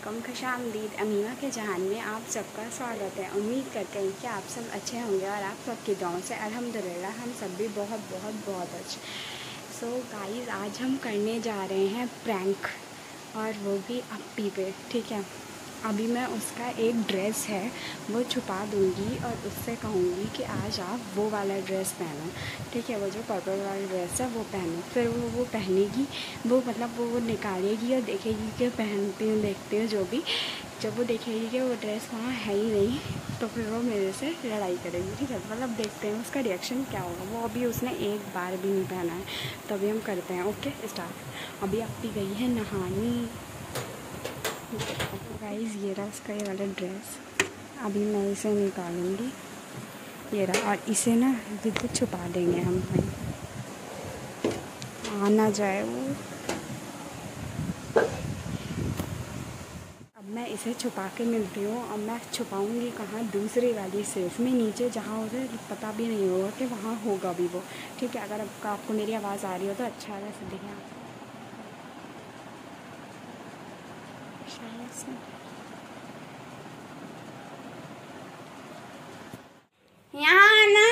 वालेकुम, खुशामदीद। अमीमा के जहान में आप सबका स्वागत है। उम्मीद करते हैं कि आप सब अच्छे होंगे और आप सबकी दुआओं से अल्हम्दुलिल्लाह हम सब भी बहुत बहुत बहुत अच्छे। सो गाइस, आज हम करने जा रहे हैं प्रैंक, और वो भी अप्पी पे। ठीक है, अभी मैं उसका एक ड्रेस है वो छुपा दूँगी और उससे कहूँगी कि आज आप वो वाला ड्रेस पहनो। ठीक है, वो जो पर्पल वाला ड्रेस है वो पहनो। फिर वो पहनेगी, वो मतलब वो निकालेगी और देखेगी कि पहनती हूँ, देखती हूँ जो भी। जब वो देखेगी कि वो ड्रेस वहाँ है ही नहीं, तो फिर वो मेरे से लड़ाई करेगी। ठीक है, मतलब देखते हैं उसका रिएक्शन क्या होगा। वो अभी उसने एक बार भी नहीं पहना है, तो अभी हम करते हैं। Okay, start. अभी अप्पी गई है नहाने। गाइस, ये रहा उसका ये वाला ड्रेस। अभी मैं इसे निकालूंगी, ये रहा, और इसे ना बिल्कुल छुपा देंगे हम, आ ना जाए वो। अब मैं इसे छुपा के मिलती हूँ। अब मैं छुपाऊंगी कहाँ? दूसरी वाली सेफ में, नीचे, जहाँ उसे पता भी नहीं होगा कि वहाँ होगा भी वो। ठीक है, अगर आपको मेरी आवाज़ आ रही हो तो अच्छा है। वैसे देखिए शायद से यहाँ आना।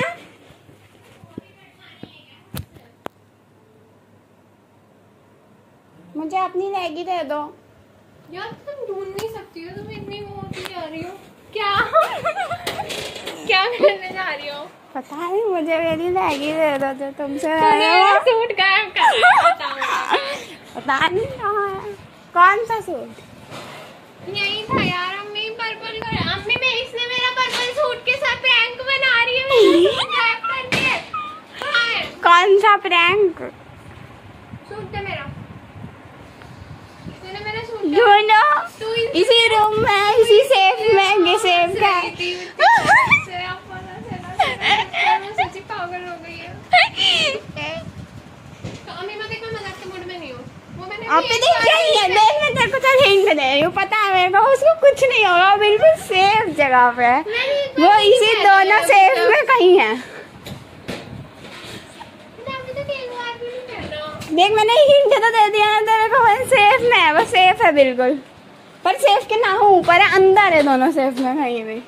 मुझे अपनी लेगी दे दो। यार तुम ढूंढ नहीं सकती हो, तुम इतनी वो होती जा रही हो क्या? क्या करने जा रही हो? पता नहीं, मुझे मेरी लेगी दे दो जो तुमसे सूट गायब कर पता नहीं कहाँ है। कौन सा सूट? यही था यार। अम्मी पर्पल कर, अम्मी मैं इसने मेरा पर्पल सूट के साथ प्रैंक बना रही है। गायब करके कौन सा प्रैंक? सूट दे मेरा। इसने मेरा सूट ढूंढो, इसी रूम में, इसी सेफ में। ये सेफ का सच्ची पागल हो गई है। तो अम्मी मैं देखो, मजाक के मूड में नहीं हूँ। वो मैंने आप देख रही है, देख मैं तेरे को तो हिंट दे रही हूँ। पता है मेरे को उसको कुछ नहीं होगा, बिल्कुल सेफ जगह पे है वो। इसी दोनों सेफ में कहीं है। देख, मैंने हिंट तो दे दिया ना तेरे को, वो सेफ में है, वो सेफ है बिल्कुल। पर सेफ के ना हो ऊपर है, अंदर है, दोनों सेफ में कहीं भी।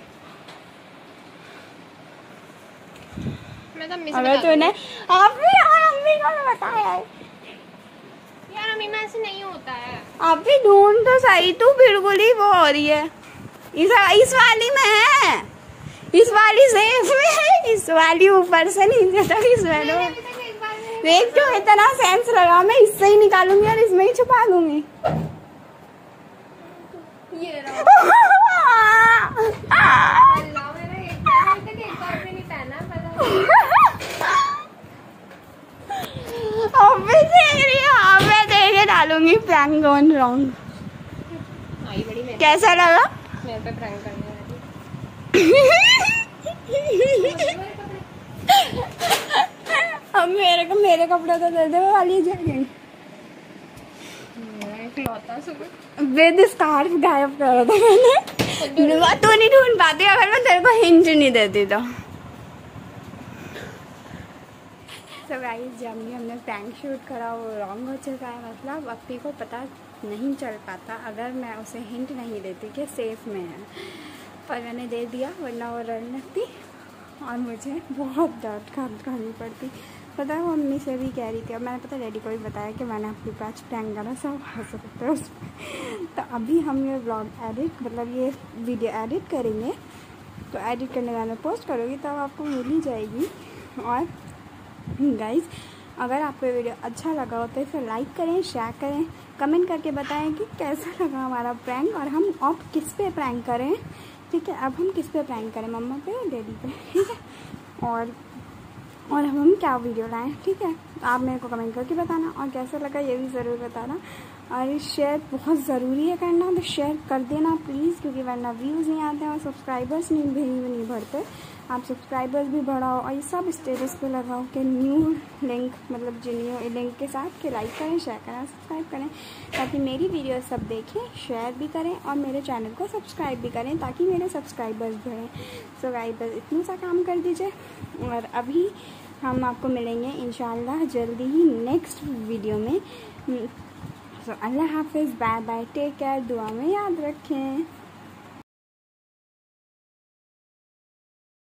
अगर तूने अम्मी को बताया यार, अम्मी में ऐसे नहीं होता है। आप भी ढूंढ तो सही, तू बिल्कुल ही वो हो रही है। इस वाली में है, इस वाली सेफ में है, इस वाली ऊपर से नीचे तक इसमें। देख क्यों इतना सेंस लगा, मैं इससे ही निकालूंगी और इसमें ही छुपा दूंगी। ये रहा। अल्लाह, मेरा एक बार भी नहीं पहना अभी देख रही हूँ, अब मैं देखे डालूंगी प्रैंक गॉन रॉन्ग। कैसा लगा? मेरे पे प्रैंक करने अब मेरे कपड़े तो दे दे वाली जगह। विद स्कार्फ गायब कर दो मैंने। तू नहीं ढूंढ पाती अगर मैं तेरे को हिंट नहीं देती तो। तो गाइस, जब भी हमने प्रैंक शूट करा वो रॉन्ग हो चुका है। मतलब अप्पी को पता नहीं चल पाता अगर मैं उसे हिंट नहीं देती कि सेफ में है, पर मैंने दे दिया, वरना वो डर लगती और मुझे बहुत डांट खानी पड़ती। पता है, वो मम्मी से भी कह रही थी। अब मैंने पता डैडी को भी बताया कि मैंने अपनी पास प्रैंक करा, सब हंस सकते हैं उस पर। तो अभी हम ये ब्लॉग एडिट, मतलब ये वीडियो एडिट करेंगे, तो एडिट करने के बाद मैं पोस्ट करूँगी, तब आपको मिल ही जाएगी। और गाइस, अगर आपको ये वीडियो अच्छा लगा हो तो इसे लाइक करें, शेयर करें, कमेंट करके बताएं कि कैसा लगा हमारा प्रैंक, और हम अब किस पे प्रैंक करें। ठीक है, अब हम किस पे प्रैंक करें, मम्मा पे या डैडी पे? ठीक है, और हम क्या वीडियो लाएं। ठीक है, तो आप मेरे को कमेंट करके बताना, और कैसा लगा ये भी ज़रूर बताना। और शेयर बहुत ज़रूरी है करना, तो शेयर कर देना प्लीज़, क्योंकि वरना व्यूज़ नहीं आते हैं और सब्सक्राइबर्स नहीं बढ़ते। आप सब्सक्राइबर्स भी बढ़ाओ, और ये सब स्टेटस पे लगाओ कि न्यू लिंक, मतलब जो न्यू लिंक के साथ के लाइक करें, शेयर करें, सब्सक्राइब करें, ताकि मेरी वीडियो सब देखें, शेयर भी करें और मेरे चैनल को सब्सक्राइब भी करें, ताकि मेरे सब्सक्राइबर्स बढ़ें। सो गाइस, बस इतना सा काम कर दीजिए, और अभी हम आपको मिलेंगे इंशाल्लाह जल्दी ही नेक्स्ट वीडियो में। अल्लाह हाफिज़, बाय बाय, टेक केयर, दुआ में याद रखें।